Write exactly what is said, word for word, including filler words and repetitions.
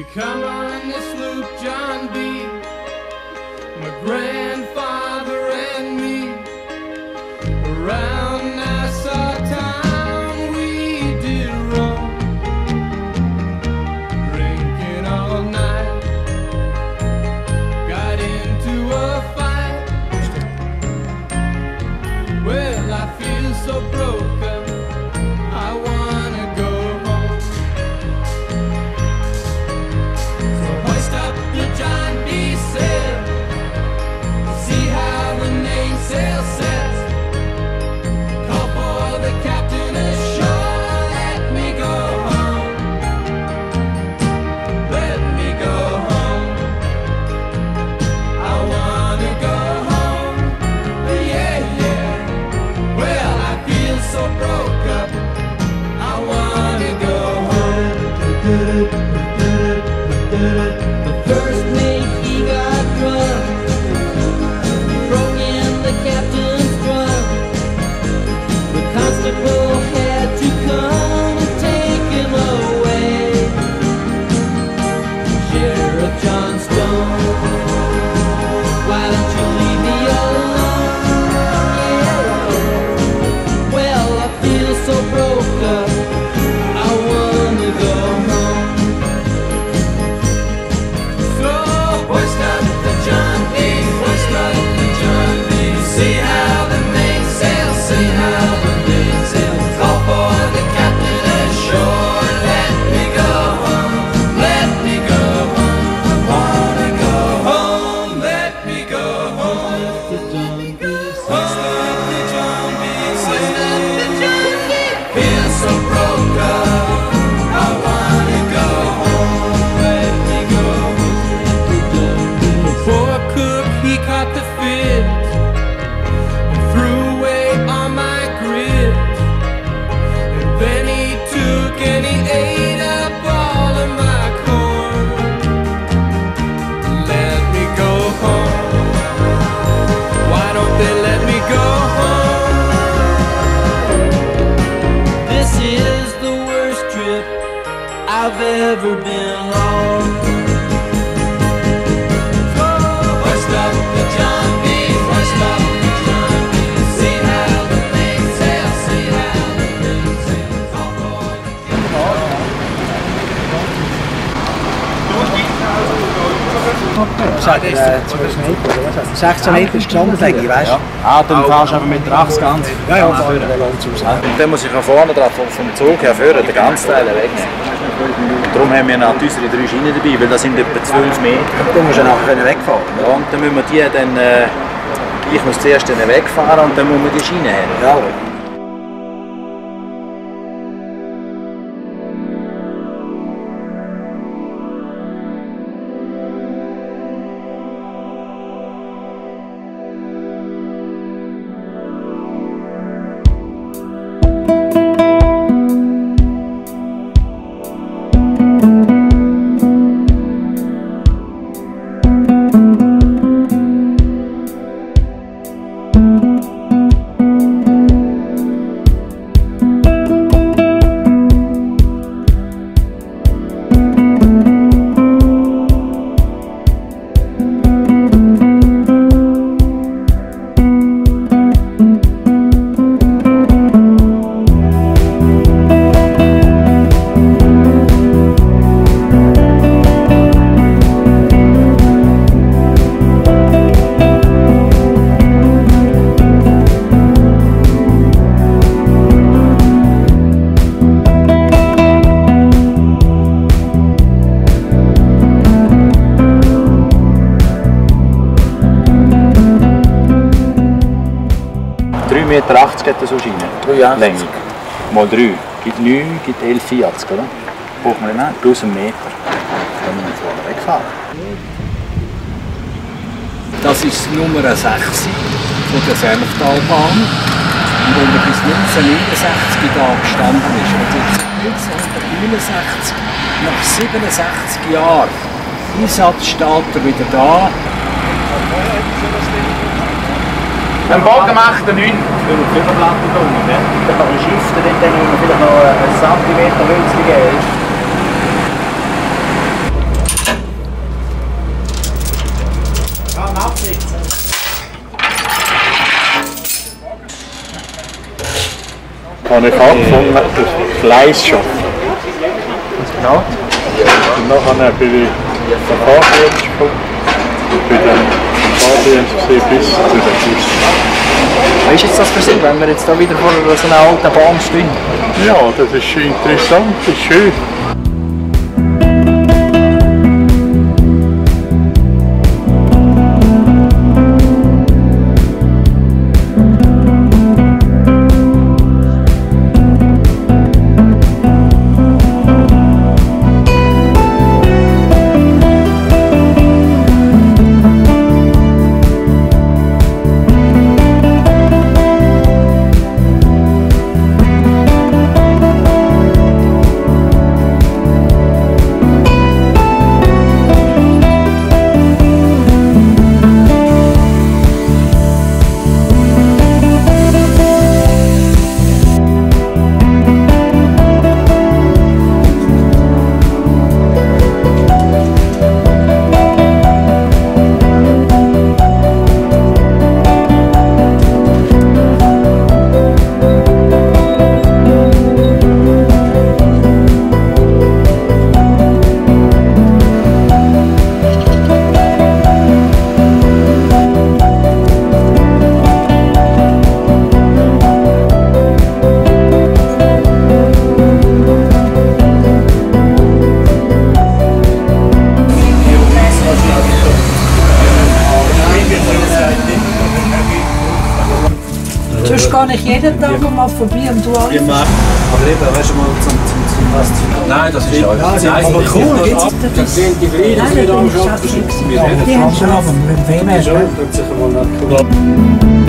come on this loop, John B. My grandfather and me, around Nassau town we did roam, drinking all night, got into a fight. Well, I feel so broken, I wanna go home. So hoist up the John B. sail, see how the mainsail sets. Call for the captain ashore, let me go home, let me go home. I wanna go home, yeah, yeah. Well, I feel so broke up, I wanna go home. The first mate, he got drunk, he broke in the captain's drum. The constable had to come and take him away. Sheriff John Stone, why don't you leave me alone? Yeah. Well, I feel so broke up, I wanna go home. So hoist up the John B, hoist up the John B. See how the mainsail, see how the mainsail. Call for the captain ashore, let me go home, let me go home. I wanna go home, let me go home. Hoist up the John B, hoist up the John B. Feel so broke up, I wanna go home, let me go home. Poor cook, he caught the fit and threw away all my grit. And then he took and he ate up all of my corn. Let me go home, why don't they let me go home? This is the worst trip I've ever been on. Hoist up the John B, hoist up the John B. See how the mainsail, see how the mainsail. Call for the sechzehn Meter ist gestanden, denke ich, weißt du? Ah, dann fahrst du einfach mit der Achse ganz. Ja, ja, da vorne der Land aus. Und dann muss ich auch vorne drauf vom Zug her führen, den ganzen Teil weg. Darum haben wir noch unsere drei Schienen dabei, weil das sind etwa zwölf Meter. Du musst ja nachher wegfahren. Ja, und dann müssen wir die dann, äh, ich muss zuerst dann wegfahren und dann muss man die Schiene haben. Ja. drei Meter achtzig hat das so Schiene. drei achtzig. Länge. Mal drei. Gibt neun, gibt elf vierzig, oder? Braucht man nicht plus einen Meter. Dann müssen wir jetzt vorne wegfahren. Das ist Nummer sechs von der Senftalbahn. Und wo man bis neunzehnhundertneunundsechzig da gestanden ist. Und jetzt neunzehnhundertneunundsechzig, nach siebenundsechzig Jahren Einsatz, steht er wieder da. Ein Bogen macht er neun. Für die Fünferplatte da unten. Da kann man schiften, dann muss man vielleicht noch einen Zentimeter Hölzchen geben. habe ich angefangen, das Gleisschaffen. Genau. Und nachher bin ich zum Fahrdienst gekommen. Ich bin dann im Fahrdienst bis zu den Bus. Wie ist jetzt das für Sie, wenn wir jetzt hier wieder vor so einer alten Bahn stehen? Ja, das ist interessant, das ist schön. Sonst gehe ich jeden Tag mal vorbei und du auch. Aber eben, weißt du mal, zum, zum, zum was zu... Nein, das ist ja... Nein, aber cool, geht's? Das sind die Gleichen, die wir am Schaffen sind. Die haben schon, aber mit wem? Ja, das ist sicher mal nicht cool.